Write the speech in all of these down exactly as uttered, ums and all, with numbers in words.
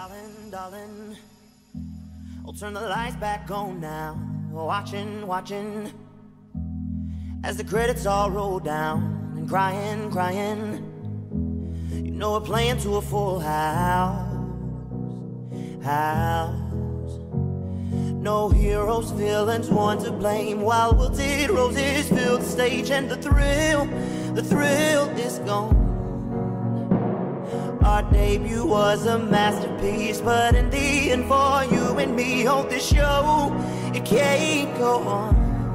Darling, darling, I'll turn the lights back on now. Watching, watching, as the credits all roll down. And crying, crying, you know we're playing to a full house. House. No heroes, villains, one to blame. While wilted roses fill the stage, and the thrill, the thrill is gone. Our debut was a masterpiece, but in the end, for you and me, hold this show, it can't go on.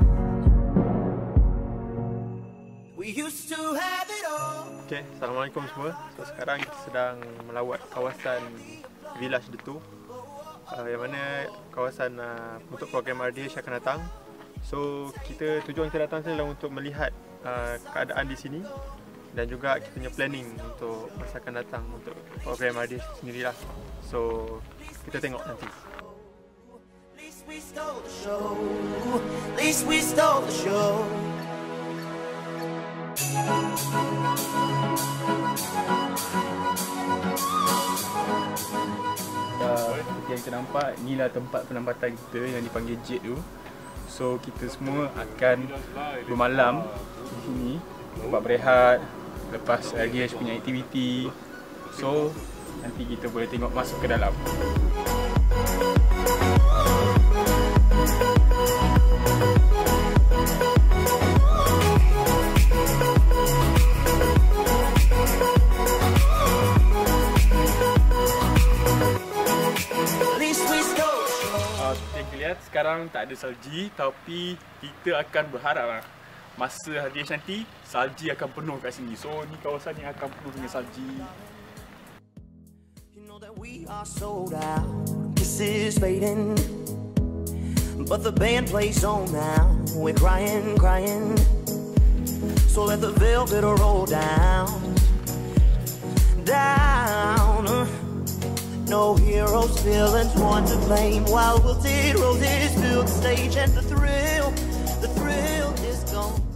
We used to have it all. Okay, Assalamualaikum semua. So, sekarang kita sedang melawat kawasan Village Detu, uh, yang mana kawasan uh, untuk program R D H akan datang. So, kita tujuan kita datang sini adalah untuk melihat uh, keadaan di sini dan juga kita punya planning untuk masa akan datang untuk program R D H sendirilah. So, kita tengok nanti. At least we stole the show. At least we stole the show. Uh, yang kita nampak, inilah tempat penempatan kita yang dipanggil Jet tu. So kita semua akan bermalam di sini, buat berehat lepas R D H punya aktiviti. So nanti kita boleh tengok masuk ke dalam. Lihat sekarang tak ada salji, tapi kita akan berharap lah masa R D H nanti salji akan penuh kat sini. So ni kawasan yang akan penuh dengan salji. You know that we are sold out. This is fading, but the band plays on now. We're crying, crying. So let the velvet roll down, down. No heroes, villains, one to blame. While wilted roses fill the stage, and the thrill, the thrill is gone.